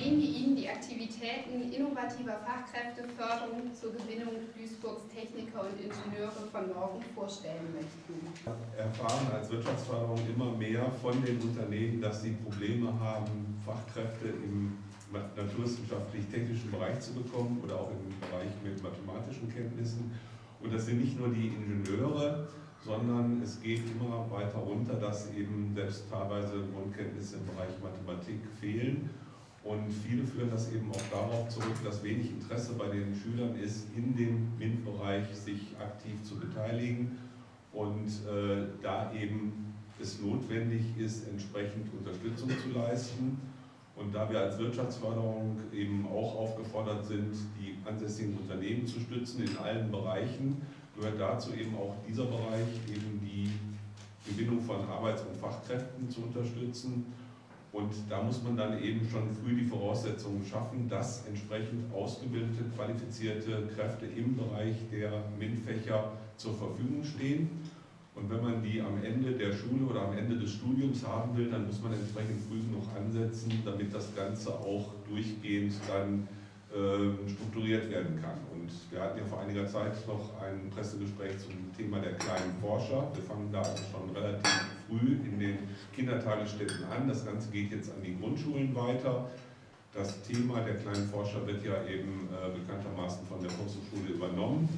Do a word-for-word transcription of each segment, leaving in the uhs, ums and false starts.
Ideen, die Ihnen die Aktivitäten innovativer Fachkräfteförderung zur Gewinnung Duisburgs Techniker und Ingenieure von morgen vorstellen möchten. Wir erfahren als Wirtschaftsförderung immer mehr von den Unternehmen, dass sie Probleme haben, Fachkräfte im naturwissenschaftlich-technischen Bereich zu bekommen oder auch im Bereich mit mathematischen Kenntnissen. Und das sind nicht nur die Ingenieure, sondern es geht immer weiter runter, dass eben selbst teilweise Grundkenntnisse im Bereich Mathematik fehlen. Und viele führen das eben auch darauf zurück, dass wenig Interesse bei den Schülern ist, in dem M I N-Bereich sich aktiv zu beteiligen und äh, da eben es notwendig ist, entsprechend Unterstützung zu leisten. Und da wir als Wirtschaftsförderung eben auch aufgefordert sind, die ansässigen Unternehmen zu stützen in allen Bereichen, gehört dazu eben auch dieser Bereich, eben die Gewinnung von Arbeits- und Fachkräften zu unterstützen. Und da muss man dann eben schon früh die Voraussetzungen schaffen, dass entsprechend ausgebildete, qualifizierte Kräfte im Bereich der M I N-Fächer zur Verfügung stehen. Und wenn man die am Ende der Schule oder am Ende des Studiums haben will, dann muss man entsprechend früh genug ansetzen, damit das Ganze auch durchgehend dann äh, strukturiert werden kann. Und wir hatten ja vor einiger Zeit noch ein Pressegespräch zum Thema der kleinen Forscher. Wir fangen da also schon relativ früh in den Kindertagesstätten an. Das Ganze geht jetzt an die Grundschulen weiter. Das Thema der kleinen Forscher wird ja eben äh, bekanntermaßen von der Volkshochschule übernommen,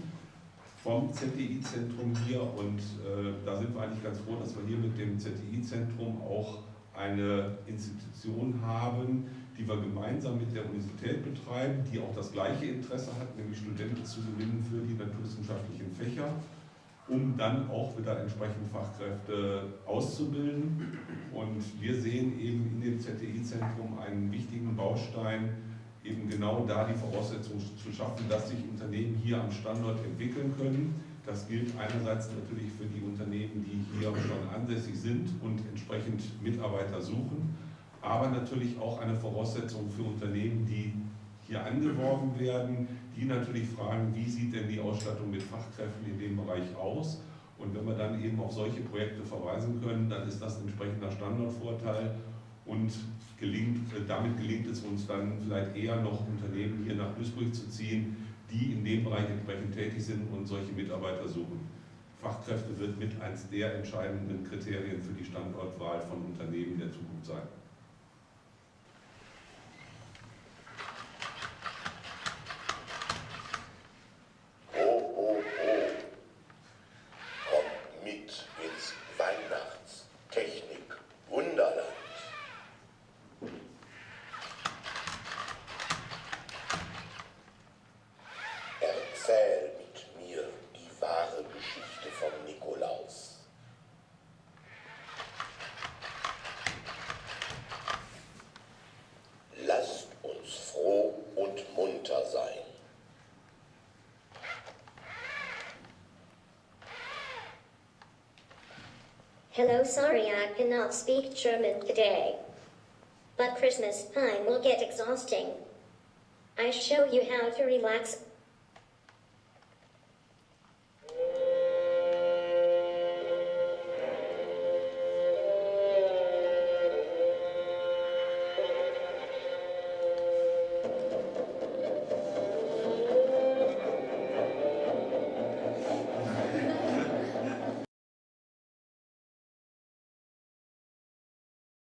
vom Z T I-Zentrum hier, und äh, da sind wir eigentlich ganz froh, dass wir hier mit dem Z T I-Zentrum auch eine Institution haben, die wir gemeinsam mit der Universität betreiben, die auch das gleiche Interesse hat, nämlich Studenten zu gewinnen für die naturwissenschaftlichen Fächer, um dann auch wieder entsprechend Fachkräfte auszubilden. Und wir sehen eben in dem Z T I-Zentrum einen wichtigen Baustein, eben genau da die Voraussetzungen zu schaffen, dass sich Unternehmen hier am Standort entwickeln können. Das gilt einerseits natürlich für die Unternehmen, die hier schon ansässig sind und entsprechend Mitarbeiter suchen, aber natürlich auch eine Voraussetzung für Unternehmen, die hier angeworben werden, die natürlich fragen, wie sieht denn die Ausstattung mit Fachkräften in dem Bereich aus? Und wenn wir dann eben auf solche Projekte verweisen können, dann ist das ein entsprechender Standortvorteil. Und gelingt, damit gelingt es uns dann vielleicht eher noch, Unternehmen hier nach Duisburg zu ziehen, die in dem Bereich entsprechend tätig sind und solche Mitarbeiter suchen. Fachkräfte wird mit eines der entscheidenden Kriterien für die Standortwahl von Unternehmen der Zukunft sein. Oh, oh, oh. Kommt mit ins Weihnachtstechnik-Wunderland. Erzähl mit mir die wahre Geschichte vom Nikolaus. Lasst uns froh und munter sein. Hello, sorry I cannot speak German today. But Christmas time will get exhausting. I show you how to relax